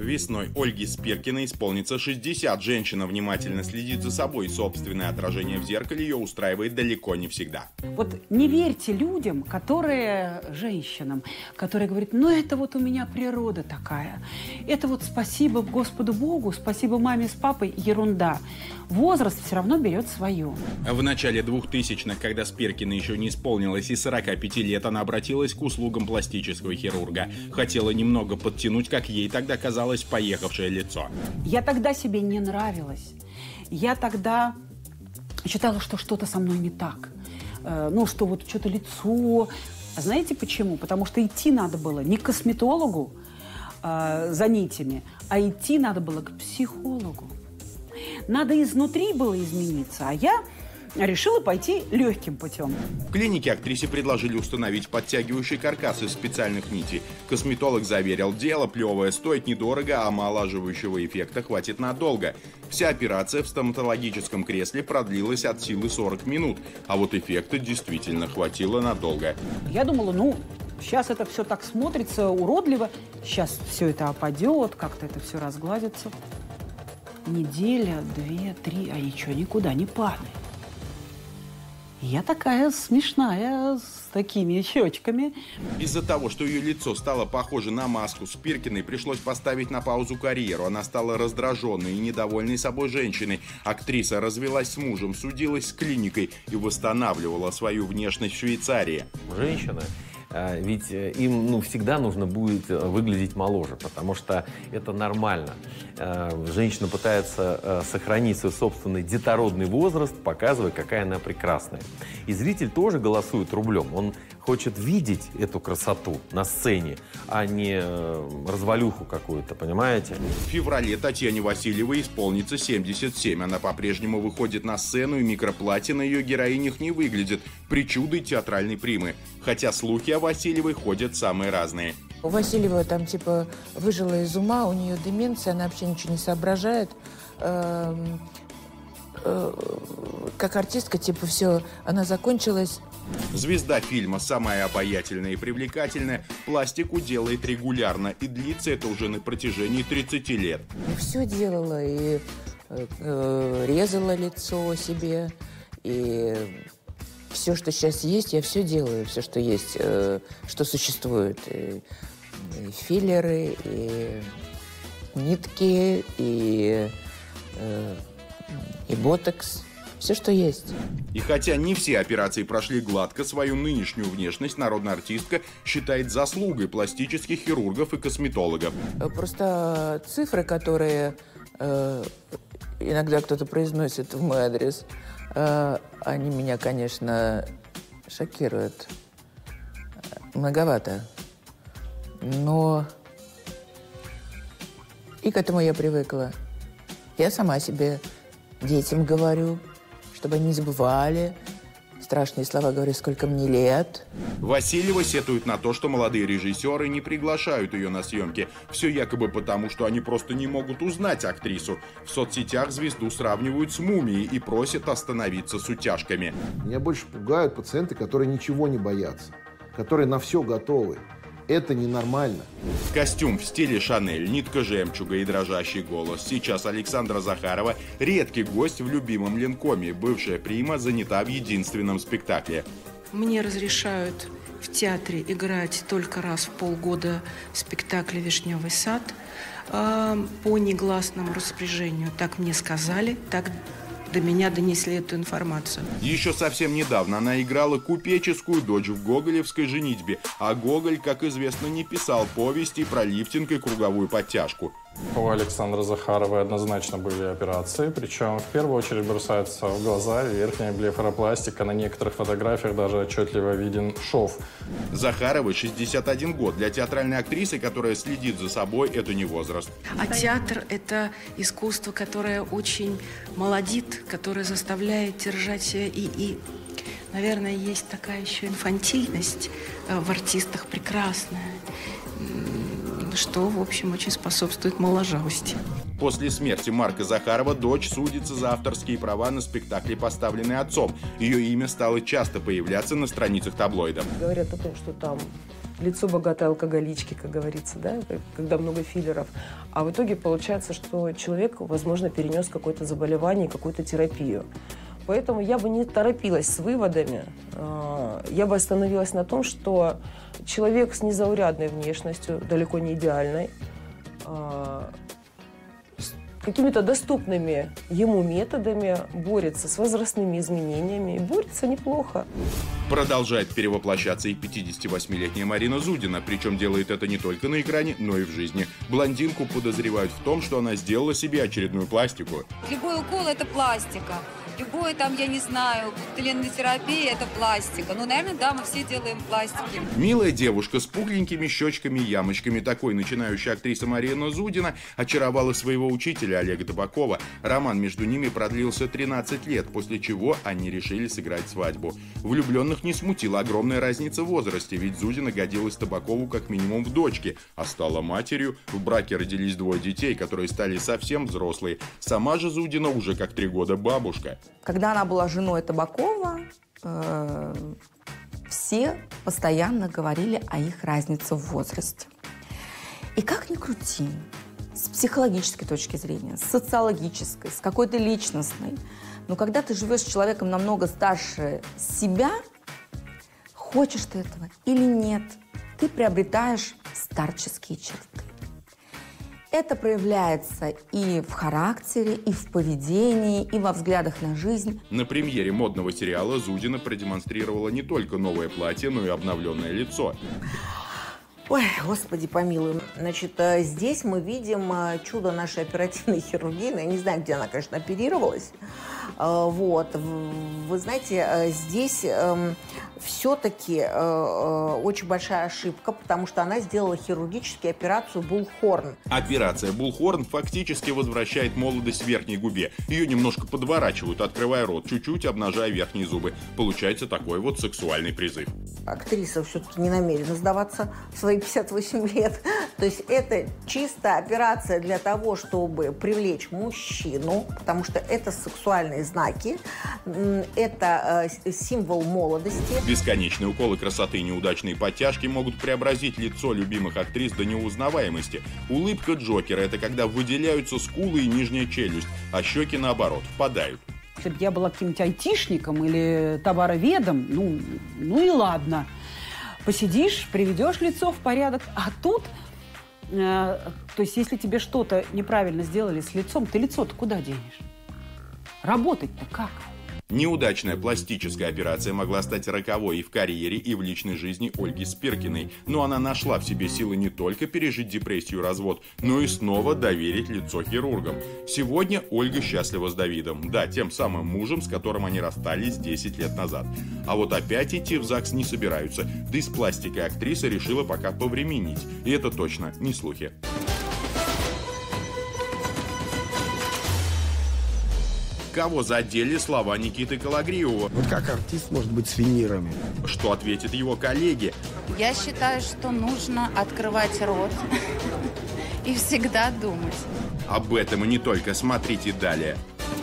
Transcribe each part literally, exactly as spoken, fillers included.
Весной Ольге Спиркиной исполнится шестьдесят. Женщина внимательно следит за собой. Собственное отражение в зеркале ее устраивает далеко не всегда. Вот не верьте людям, которые, женщинам, которые говорят, ну это вот у меня природа такая. Это вот спасибо Господу Богу, спасибо маме с папой, ерунда. Возраст все равно берет свое. В начале двухтысячных, когда Спиркиной еще не исполнилось и сорока пяти лет, она обратилась к услугам пластического хирурга. Хотела немного подтянуть, как ей тогда казалось, поехавшее лицо. Я тогда себе не нравилась. Я тогда считала, что что-то со мной не так. Э, ну, что вот что-то лицо. А знаете почему? Потому что идти надо было не к косметологу э, за нитями, а идти надо было к психологу. Надо изнутри было измениться, а я решила пойти легким путем. В клинике актрисе предложили установить подтягивающий каркас из специальных нитей. Косметолог заверил, дело плевое, стоит недорого, а омолаживающего эффекта хватит надолго. Вся операция в стоматологическом кресле продлилась от силы сорок минут, а вот эффекта действительно хватило надолго. Я думала, ну, сейчас это все так смотрится уродливо, сейчас все это опадет, как-то это все разгладится. Неделя, две, три, а ничего никуда не падает. Я такая смешная, с такими щечками. Из-за того, что ее лицо стало похоже на маску, Спиркиной пришлось поставить на паузу карьеру. Она стала раздраженной и недовольной собой женщиной. Актриса развелась с мужем, судилась с клиникой и восстанавливала свою внешность в Швейцарии. Женщина. Ведь им ну, всегда нужно будет выглядеть моложе, потому что это нормально. Женщина пытается сохранить свой собственный детородный возраст, показывая, какая она прекрасная. И зритель тоже голосует рублем. Он хочет видеть эту красоту на сцене, а не развалюху какую-то, понимаете? В феврале Татьяне Васильевой исполнится семьдесят семь. Она по-прежнему выходит на сцену, и микроплатье на ее героинях не выглядит причудой театральной примы. Хотя слухи о Васильевой ходят самые разные. У Васильева там типа выжила из ума, у нее деменция, она вообще ничего не соображает. Эм, э, как артистка, типа все, она закончилась. Звезда фильма «Самая обаятельная и привлекательная» пластику делает регулярно, и длится это уже на протяжении тридцати лет. И все делала, и э, резала лицо себе, и все, что сейчас есть, я все делаю, все, что есть, э, что существует. И, и филлеры, и нитки, и, э, и ботокс. Все, что есть. И хотя не все операции прошли гладко, свою нынешнюю внешность народная артистка считает заслугой пластических хирургов и косметологов. Просто цифры, которые э, иногда кто-то произносит в мой адрес, э, они меня, конечно, шокируют. Многовато. Но и к этому я привыкла. Я сама себе детям говорю, чтобы они не забывали. Страшные слова говорю, сколько мне лет. Васильева сетует на то, что молодые режиссеры не приглашают ее на съемки. Все якобы потому, что они просто не могут узнать актрису. В соцсетях звезду сравнивают с мумией и просят остановиться с утяжками. Меня больше пугают пациенты, которые ничего не боятся, которые на все готовы. Это ненормально. Костюм в стиле Шанель, нитка жемчуга и дрожащий голос. Сейчас Александра Захарова – редкий гость в любимом Ленкоме. Бывшая прима занята в единственном спектакле. Мне разрешают в театре играть только раз в полгода в спектакле «Вишневый сад» э, по негласному распоряжению. Так мне сказали, так до меня донесли эту информацию. Еще совсем недавно она играла купеческую дочь в гоголевской «Женитьбе», а Гоголь, как известно, не писал повести про лифтинг и круговую подтяжку. У Александры Захаровой однозначно были операции, причем в первую очередь бросается в глаза верхняя блефаропластика. На некоторых фотографиях даже отчетливо виден шов. Захаровой шестьдесят один год. Для театральной актрисы, которая следит за собой, это не возраст. А театр – это искусство, которое очень молодит, которое заставляет держать себя и, и, наверное, есть такая еще инфантильность в артистах прекрасная, что, в общем, очень способствует моложавости. После смерти Марка Захарова дочь судится за авторские права на спектакли, поставленные отцом. Ее имя стало часто появляться на страницах таблоидов. Говорят о том, что там лицо богатой алкоголички, как говорится, да, когда много филлеров. А в итоге получается, что человек, возможно, перенес какое-то заболевание, какую-то терапию. Поэтому я бы не торопилась с выводами. Я бы остановилась на том, что человек с незаурядной внешностью, далеко не идеальной, какими-то доступными ему методами борется с возрастными изменениями. И борется неплохо. Продолжает перевоплощаться и пятидесятивосьмилетняя Марина Зудина, причем делает это не только на экране, но и в жизни. Блондинку подозревают в том, что она сделала себе очередную пластику. Любой укол – это пластика. Любой там, я не знаю, тленная терапия – это пластика. Ну, наверное, да, мы все делаем пластики. Милая девушка с пухленькими щечками и ямочками. Такой начинающая актриса Марина Зудина очаровала своего учителя Олега Табакова. Роман между ними продлился тринадцать лет, после чего они решили сыграть свадьбу. Влюбленных не смутила огромная разница в возрасте, ведь Зудина годилась Табакову как минимум в дочке, а стала матерью. В браке родились двое детей, которые стали совсем взрослые. Сама же Зудина уже как три года бабушка. Когда она была женой Табакова, э, все постоянно говорили о их разнице в возрасте. И как ни крути, с психологической точки зрения, с социологической, с какой-то личностной, но когда ты живешь с человеком намного старше себя, хочешь ты этого или нет, ты приобретаешь старческие черты. Это проявляется и в характере, и в поведении, и во взглядах на жизнь. На премьере модного сериала Зудина продемонстрировала не только новое платье, но и обновленное лицо. Ой, господи помилуй. Значит, здесь мы видим чудо нашей оперативной хирургии. Я не знаю, где она, конечно, оперировалась. Вот. Вы знаете, здесь все-таки очень большая ошибка, потому что она сделала хирургически операцию Булхорн. Операция Булхорн фактически возвращает молодость в верхней губе. Ее немножко подворачивают, открывая рот, чуть-чуть обнажая верхние зубы. Получается такой вот сексуальный призыв. Актриса все-таки не намерена сдаваться в свои пятьдесят восемь лет. То есть это чисто операция для того, чтобы привлечь мужчину, потому что это сексуальные знаки, это символ молодости. Бесконечные уколы красоты и неудачные подтяжки могут преобразить лицо любимых актрис до неузнаваемости. Улыбка Джокера – это когда выделяются скулы и нижняя челюсть, а щеки, наоборот, впадают. Если бы я была каким-нибудь айтишником или товароведом, ну, ну и ладно. Посидишь, приведешь лицо в порядок, а тут, э, то есть если тебе что-то неправильно сделали с лицом, ты лицо-то куда денешь? Работать-то как? Неудачная пластическая операция могла стать роковой и в карьере, и в личной жизни Ольги Спиркиной. Но она нашла в себе силы не только пережить депрессию и развод, но и снова доверить лицо хирургам. Сегодня Ольга счастлива с Давидом. Да, тем самым мужем, с которым они расстались десять лет назад. А вот опять идти в ЗАГС не собираются. Да и с пластикой актриса решила пока повременить. И это точно не слухи. Кого задели слова Никиты Кологривова? Вот как артист может быть с винирами? Что ответят его коллеги? Я считаю, что нужно открывать рот и всегда думать. Об этом и не только. Смотрите далее.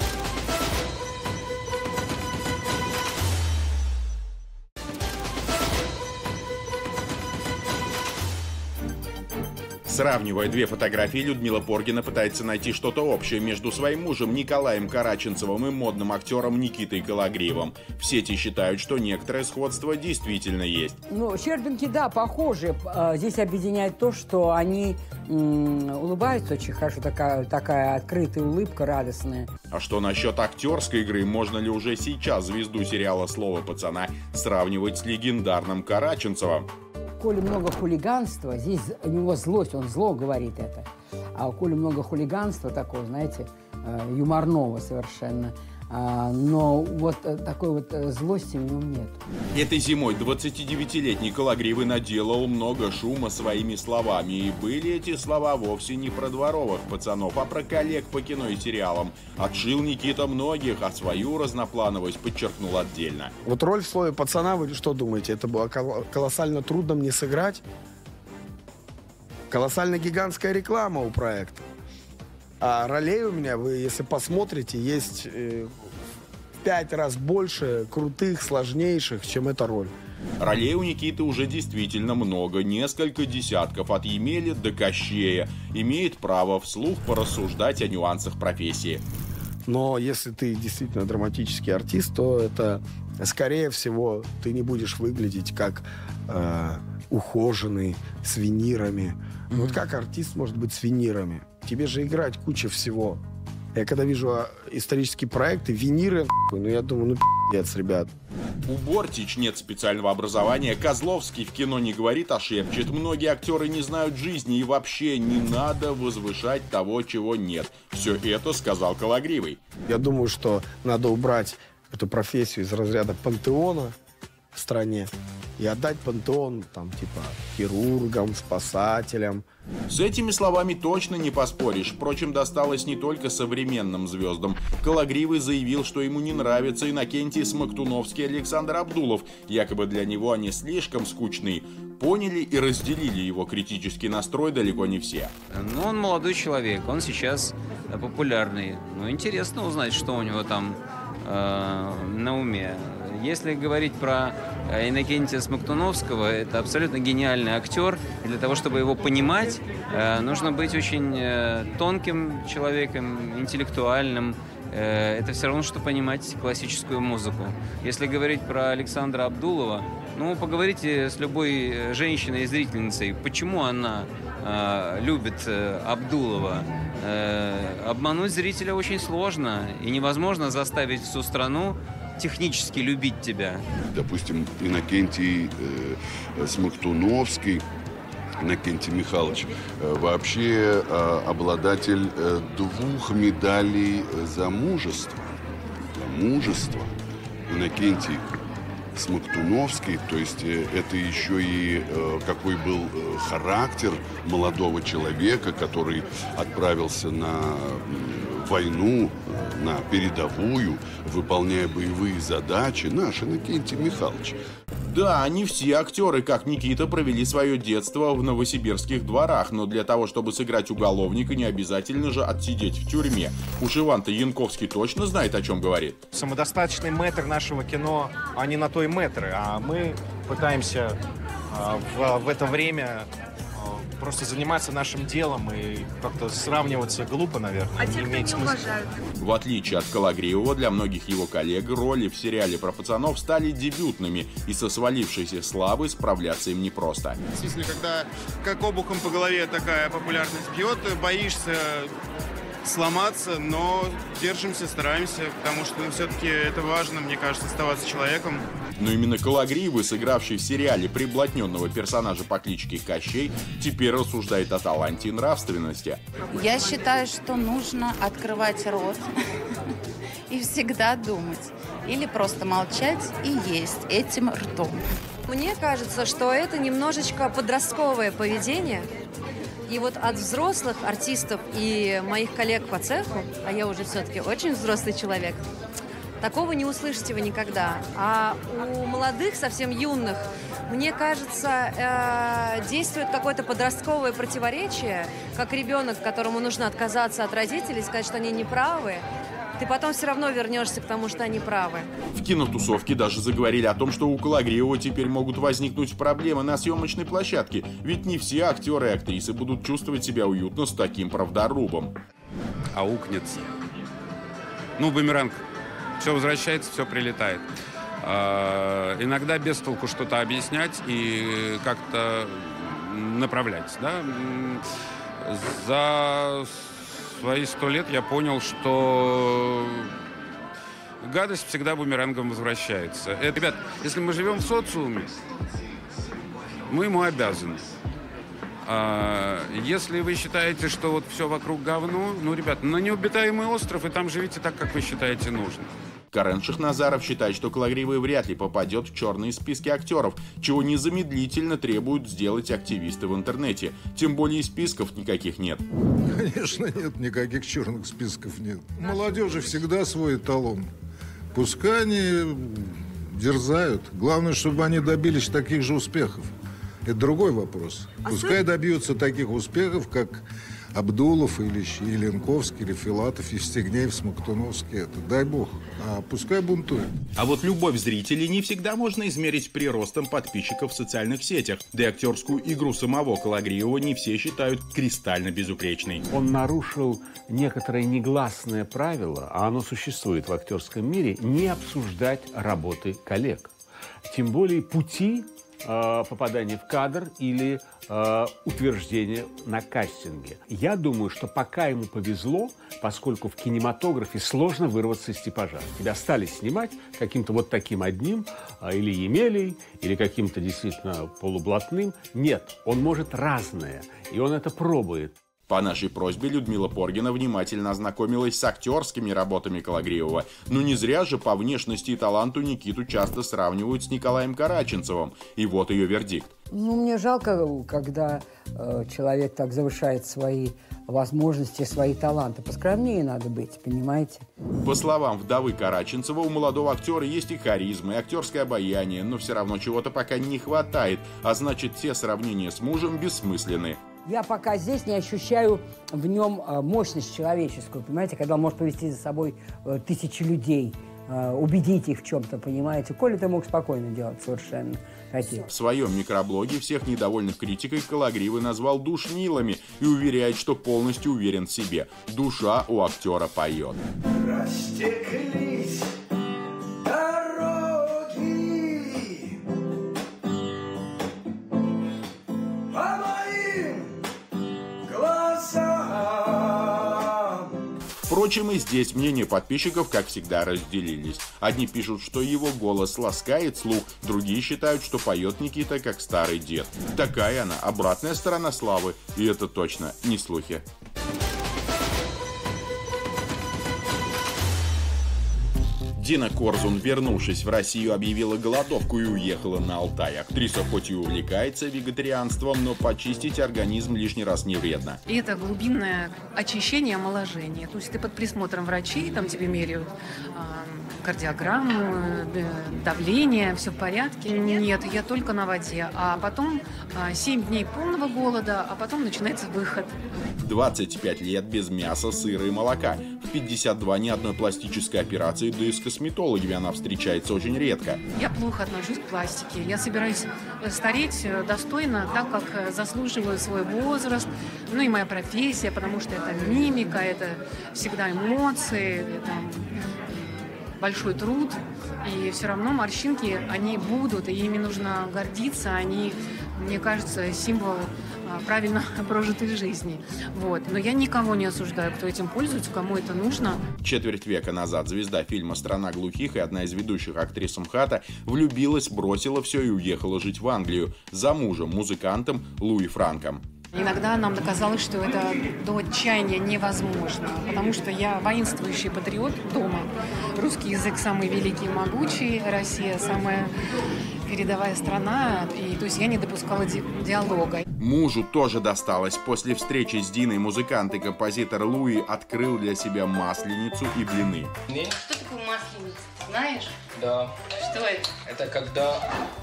Сравнивая две фотографии, Людмила Поргина пытается найти что-то общее между своим мужем Николаем Караченцевым и модным актером Никитой Кологривом. В сети считают, что некоторое сходство действительно есть. Ну, Щербинки, да, похожи. Здесь объединяет то, что они м- улыбаются очень хорошо, такая, такая открытая улыбка, радостная. А что насчет актерской игры? Можно ли уже сейчас звезду сериала «Слово пацана» сравнивать с легендарным Караченцевым? Коли много хулиганства, здесь у него злость, он зло говорит это. А у Коли много хулиганства такого, знаете, юморного совершенно. Но вот такой вот злости в нем нет. Этой зимой двадцатидевятилетний Кологривый наделал много шума своими словами. И были эти слова вовсе не про дворовых пацанов, а про коллег по кино и сериалам. Отшил Никита многих, а свою разноплановость подчеркнул отдельно. Вот роль в «Слове пацана», вы что думаете, это было колоссально трудно мне сыграть? Колоссально гигантская реклама у проекта. А ролей у меня, вы, если посмотрите, есть э, в пять раз больше крутых, сложнейших, чем эта роль. Ролей у Никиты уже действительно много, несколько десятков, от Емели до Кощея. Имеет право вслух порассуждать о нюансах профессии. Но если ты действительно драматический артист, то это, скорее всего, ты не будешь выглядеть как э, ухоженный, с винирами. Mm-hmm. Вот как артист может быть с винирами? Тебе же играть куча всего. Я когда вижу исторические проекты, виниры, ну я думаю, ну пи***ц, ребят. У Бортич нет специального образования, Козловский в кино не говорит, а шепчет. Многие актеры не знают жизни, и вообще не надо возвышать того, чего нет. Все это сказал Кологривый. Я думаю, что надо убрать эту профессию из разряда пантеона в стране и отдать пантеон, там, типа, хирургам, спасателям. С этими словами точно не поспоришь. Впрочем, досталось не только современным звездам. Кологривый заявил, что ему не нравится Иннокентий Смоктуновский и Александр Абдулов. Якобы для него они слишком скучны. Поняли и разделили его критический настрой далеко не все. Ну, он молодой человек, он сейчас популярный. Ну, интересно узнать, что у него там э, на уме. Если говорить про Иннокентия Смоктуновского, это абсолютно гениальный актер. И для того, чтобы его понимать, нужно быть очень тонким человеком, интеллектуальным. Это все равно, что понимать классическую музыку. Если говорить про Александра Абдулова, ну, поговорите с любой женщиной и зрительницей, почему она э, любит э, Абдулова. Э, обмануть зрителя очень сложно, и невозможно заставить всю страну технически любить тебя. Допустим, Иннокентий э, Смоктуновский, Иннокентий Михайлович, э, вообще э, обладатель э, двух медалей за мужество. За мужество. Иннокентий Смоктуновский, то есть э, это еще и э, какой был э, характер молодого человека, который отправился на э, войну, э, на передовую, выполняя боевые задачи. Наш Иннокентий Михайлович. Да, не все актеры, как Никита, провели свое детство в новосибирских дворах, но для того, чтобы сыграть уголовника, не обязательно же отсидеть в тюрьме. Уж Иван-то Янковский точно знает, о чем говорит. Самодостаточный мэтр нашего кино, а не на той мэтры, а мы пытаемся э, в, в это время э, просто заниматься нашим делом и как-то сравниваться глупо, наверное. А те, кто не уважают? В отличие от Кологривого, для многих его коллег роли в сериале про пацанов стали дебютными, и со свалившейся славой справляться им непросто. В смысле, когда как обухом по голове такая популярность бьет, боишься сломаться, но держимся, стараемся, потому что ну, все-таки это важно, мне кажется, оставаться человеком. Но именно Кологривый, сыгравший в сериале приблотненного персонажа по кличке Кощей, теперь рассуждает о таланте и нравственности. Я считаю, что нужно открывать рот и всегда думать. Или просто молчать и есть этим ртом. Мне кажется, что это немножечко подростковое поведение. И вот от взрослых артистов и моих коллег по цеху, а я уже все-таки очень взрослый человек, такого не услышите вы никогда. А у молодых, совсем юных, мне кажется, э, действует какое-то подростковое противоречие, как ребенок, которому нужно отказаться от родителей, сказать, что они неправы. Ты потом все равно вернешься к тому, что они правы. В кинотусовке даже заговорили о том, что у Кологривого теперь могут возникнуть проблемы на съемочной площадке, ведь не все актеры и актрисы будут чувствовать себя уютно с таким правдорубом. Аукнется. Ну, бумеранг. Все возвращается, все прилетает. А, иногда без толку что-то объяснять и как-то направлять. Да? За свои сто лет я понял, что гадость всегда бумерангом возвращается. Это, ребят, если мы живем в социуме, мы ему обязаны. А если вы считаете, что вот все вокруг говно, ну, ребят, на необитаемый остров, и там живите так, как вы считаете нужно. Карен Шахназаров считает, что Кологривый вряд ли попадет в черные списки актеров, чего незамедлительно требуют сделать активисты в интернете. Тем более и списков никаких нет. Конечно, нет, никаких черных списков нет. У молодежи всегда свой эталон. Пускай они дерзают. Главное, чтобы они добились таких же успехов. Это другой вопрос. Пускай добьются таких успехов, как Абдулов, или Еленковский, или Филатов, Евстигнеев, Смоктуновский. Это дай бог. А пускай бунтует. А вот любовь зрителей не всегда можно измерить приростом подписчиков в социальных сетях. Да и актерскую игру самого Калагриева не все считают кристально безупречной. Он нарушил некоторое негласное правило, а оно существует в актерском мире, не обсуждать работы коллег. Тем более пути э, попадания в кадр или э, утверждения на кастинге. Я думаю, что пока ему повезло, поскольку в кинематографе сложно вырваться из типажа. Тебя стали снимать каким-то вот таким одним, э, или Емелей, или каким-то действительно полублатным. Нет, он может разное, и он это пробует. По нашей просьбе Людмила Поргина внимательно ознакомилась с актерскими работами Калагриева. Но не зря же по внешности и таланту Никиту часто сравнивают с Николаем Караченцевым. И вот ее вердикт. Ну, мне жалко, когда э, человек так завышает свои возможности, свои таланты. Поскромнее надо быть, понимаете? По словам вдовы Караченцева, у молодого актера есть и харизма, и актерское обаяние, но все равно чего-то пока не хватает, а значит, все сравнения с мужем бессмысленны. Я пока здесь не ощущаю в нем мощность человеческую, понимаете, когда он может повести за собой тысячи людей, убедить их в чем-то, понимаете. Коля ты мог спокойно делать совершенно. Хотел. В своем микроблоге всех недовольных критикой Калагриевый назвал душнилами и уверяет, что полностью уверен в себе. Душа у актера поет. Растеклись дороги по моим глазам. Впрочем, и здесь мнения подписчиков, как всегда, разделились. Одни пишут, что его голос ласкает слух, другие считают, что поет Никита как старый дед. Такая она, обратная сторона славы, и это точно не слухи. Дина Корзун, вернувшись в Россию, объявила голодовку и уехала на Алтай. Актриса хоть и увлекается вегетарианством, но почистить организм лишний раз не вредно. И это глубинное очищение, омоложение. То есть ты под присмотром врачей, там тебе меряют э, кардиограмму, давление, все в порядке. Нет, я только на воде. А потом э, семь дней полного голода, а потом начинается выход. двадцать пять лет без мяса, сыра и молока. В пятьдесят два ни одной пластической операции, да и с косметологами она встречается очень редко. Я плохо отношусь к пластике. Я собираюсь стареть достойно, так как заслуживаю свой возраст, ну и моя профессия, потому что это мимика, это всегда эмоции, это большой труд. И все равно морщинки, они будут, и ими нужно гордиться. Они, мне кажется, символ правильно прожитой жизни. Вот. Но я никого не осуждаю, кто этим пользуется, кому это нужно. Четверть века назад звезда фильма «Страна глухих» и одна из ведущих актрис МХАТа влюбилась, бросила все и уехала жить в Англию за мужем, музыкантом Луи Франком. Иногда нам доказалось, что это до отчаяния невозможно, потому что я воинствующий патриот дома. Русский язык самый великий и могучий, Россия самая передовая страна, и то есть я не допускала ди- диалога. Мужу тоже досталось. После встречи с Диной музыкант и композитор Луи открыл для себя масленицу и блины. Что такое масленица, ты знаешь? Да. Что это? Это когда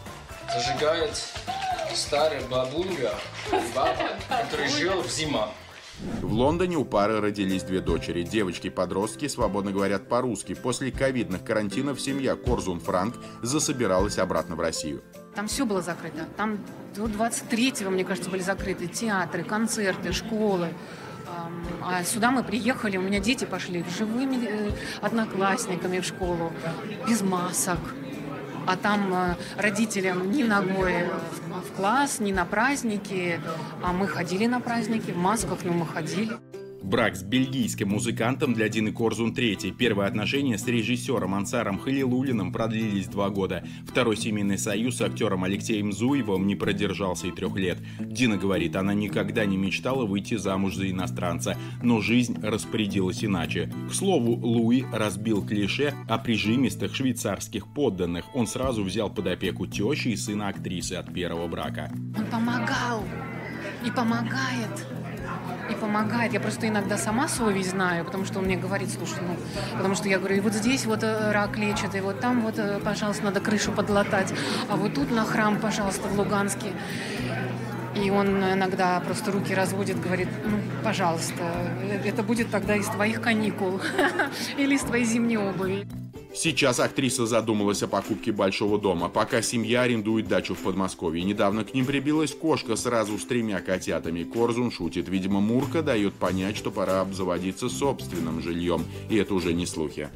зажигает старая бабуля, баба, который жил в зима. В Лондоне у пары родились две дочери. Девочки-подростки свободно говорят по-русски. После ковидных карантинов семья Корзун-Франк засобиралась обратно в Россию. Там все было закрыто. Там до двадцать третьего, мне кажется, были закрыты театры, концерты, школы. А сюда мы приехали, у меня дети пошли живыми одноклассниками в школу, без масок. А там э, родителям ни ногой в, в класс, ни на праздники. А мы ходили на праздники, в масках, но мы ходили. Брак с бельгийским музыкантом для Дины Корзун третий. Первые отношения с режиссером Ансаром Халилуллиным продлились два года. Второй семейный союз с актером Алексеем Зуевым не продержался и трех лет. Дина говорит, она никогда не мечтала выйти замуж за иностранца, но жизнь распорядилась иначе. К слову, Луи разбил клише о прижимистых швейцарских подданных. Он сразу взял под опеку тещи и сына актрисы от первого брака. Он помогал и помогает. И помогает. Я просто иногда сама совесть знаю, потому что он мне говорит, слушай, ну, потому что я говорю, и вот здесь вот рак лечат, и вот там вот, пожалуйста, надо крышу подлатать, а вот тут на храм, пожалуйста, в Луганске. И он иногда просто руки разводит, говорит, ну, пожалуйста, это будет тогда из твоих каникул или из твоей зимней обуви. Сейчас актриса задумалась о покупке большого дома, пока семья арендует дачу в Подмосковье. Недавно к ним прибилась кошка сразу с тремя котятами. Корзун шутит. Видимо, Мурка дает понять, что пора обзаводиться собственным жильем. И это уже не слухи.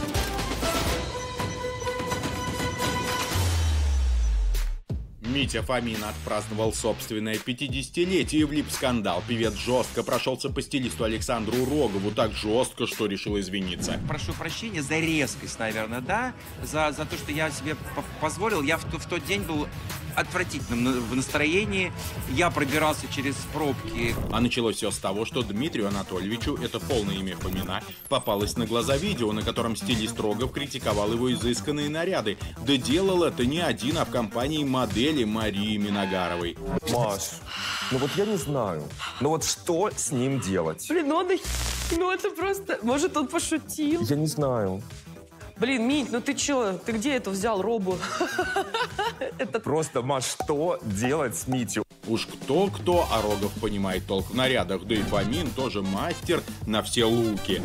Митя Фомин отпраздновал собственное пятидесятилетие и влип в скандал. Певец жестко прошелся по стилисту Александру Рогову, так жестко, что решил извиниться. Прошу прощения за резкость, наверное, да, за, за то, что я себе позволил. Я в, в тот день был отвратительным в настроении. Я пробирался через пробки. А началось все с того, что Дмитрию Анатольевичу, это полное имя Фомина, попалось на глаза видео, на котором стилист Рогов критиковал его изысканные наряды. Да делал это не один, а в компании модели Марии Миногаровой. Маш, ну вот я не знаю, ну вот что с ним делать? Блин, ну, он, ну это просто... Может, он пошутил? Я не знаю. Блин, Мить, ну ты чё? Ты где это взял, робу? Это просто, Маш, что делать с Митей? Уж кто-кто, а Рогов понимает толк в нарядах, да и Фомин тоже мастер на все луки.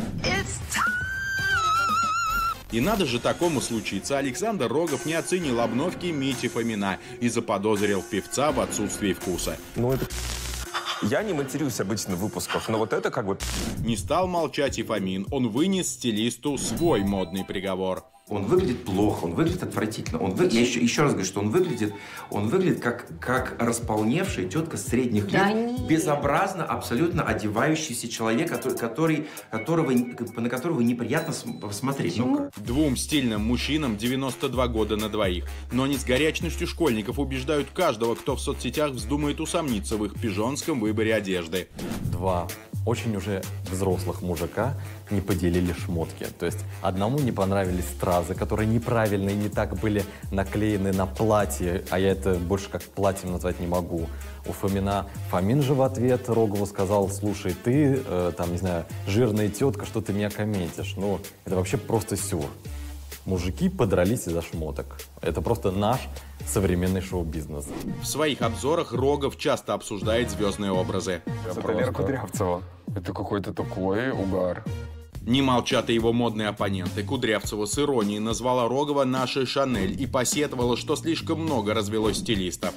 И надо же такому случиться, Александр Рогов не оценил обновки Мити Фомина и заподозрил певца в отсутствии вкуса. Ну это... Я не матерюсь обычно в выпусках, но вот это как бы... Не стал молчать и Фомин, он вынес стилисту свой модный приговор. Он выглядит плохо, он выглядит отвратительно. Он вы... Я еще, еще раз говорю, что он выглядит, он выглядит как, как располневшая тетка средних да лет, нет. безобразно, абсолютно одевающийся человек, который, которого, на которого неприятно смотреть. Ну, Двум стильным мужчинам девяносто два года на двоих. Но они с горячностью школьников убеждают каждого, кто в соцсетях вздумает усомниться в их пижонском выборе одежды. Два очень уже взрослых мужика не поделили шмотки. То есть одному не понравились стразы, которые неправильно и не так были наклеены на платье, а я это больше как платьем назвать не могу. У Фомина. Фомин же в ответ Рогову сказал: слушай, ты, э, там, не знаю, жирная тетка, что ты меня комментишь. Ну, это вообще просто сюр. Мужики подрались из-за шмоток. Это просто наш современный шоу-бизнес. В своих обзорах Рогов часто обсуждает звездные образы. Это Лера Кудрявцева. Это какой-то такой угар. Не молчат и его модные оппоненты. Кудрявцева с иронией назвала Рогова нашей Шанель и посетовала, что слишком много развелось стилистов.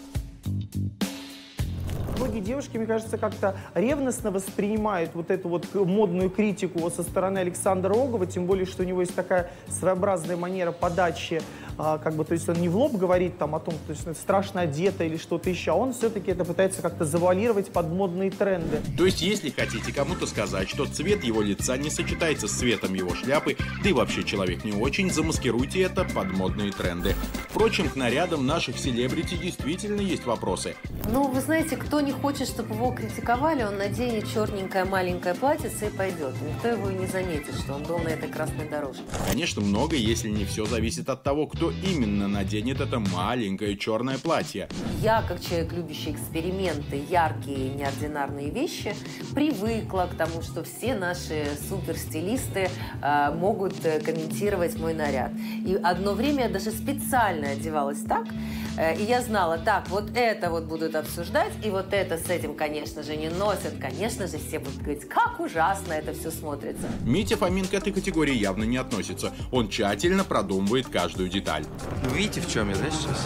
Многие девушки, мне кажется, как-то ревностно воспринимают вот эту вот модную критику со стороны Александра Рогова, тем более, что у него есть такая своеобразная манера подачи, а, как бы, то есть он не в лоб говорит там о том, то есть страшно одета или что-то еще, а он все-таки это пытается как-то завуалировать под модные тренды. То есть, если хотите кому-то сказать, что цвет его лица не сочетается с цветом его шляпы, да и вообще человек не очень, замаскируйте это под модные тренды. Впрочем, к нарядам наших селебрити действительно есть вопросы. Ну, вы знаете, кто не хочет, чтобы его критиковали, он наденет черненькое маленькое платьице и пойдет. Никто его и не заметит, что он был на этой красной дорожке. Конечно, много, если не все, зависит от того, кто именно наденет это маленькое черное платье. Я, как человек, любящий эксперименты, яркие, неординарные вещи, привыкла к тому, что все наши суперстилисты э, могут комментировать мой наряд. И одно время я даже специально одевалась так, э, и я знала, так, вот это вот будут обсуждать, и вот это с этим, конечно же, не носят. Конечно же, все будут говорить, как ужасно это все смотрится. Митя Фомин к этой категории явно не относится. Он тщательно продумывает каждую деталь. Ну, видите, в чем я, знаешь, сейчас?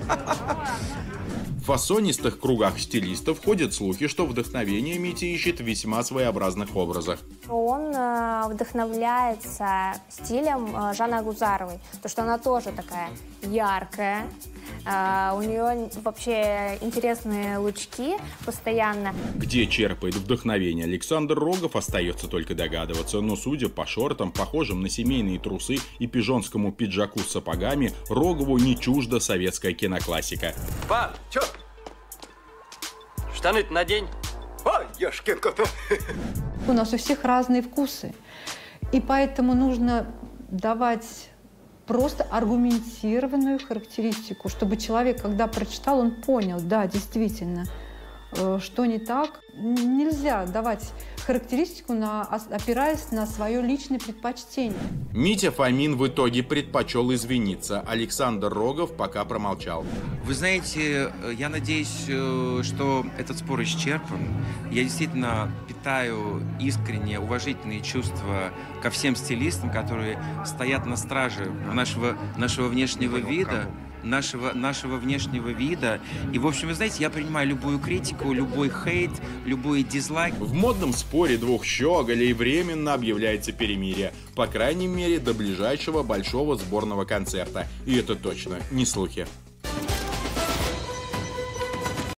В фасонистых кругах стилистов ходят слухи, что вдохновение Митя ищет в весьма своеобразных образах. Он э, вдохновляется стилем э, Жанны Агузаровой, потому что она тоже такая яркая, э, у нее вообще интересные лучки постоянно. Где черпает вдохновение Александр Рогов, остается только догадываться, но судя по шортам, похожим на семейные трусы и пижонскому пиджаку с сапогами, Рогову не чужда советская киноклассика. Пап, чё? Штаны-то надень. Ой, ешкин кот. У нас у всех разные вкусы, и поэтому нужно давать просто аргументированную характеристику, чтобы человек, когда прочитал, он понял, да, действительно, э, что не так. Нельзя давать характеристику, на, опираясь на свое личное предпочтение. Митя Фомин в итоге предпочел извиниться. Александр Рогов пока промолчал. Вы знаете, я надеюсь, что этот спор исчерпан. Я действительно питаю искреннее уважительные чувства ко всем стилистам, которые стоят на страже нашего, нашего внешнего вида. Нашего, нашего внешнего вида. И, в общем, вы знаете, я принимаю любую критику, любой хейт, любой дизлайк. В модном споре двух щеголей временно объявляется перемирие. По крайней мере, до ближайшего большого сборного концерта. И это точно не слухи.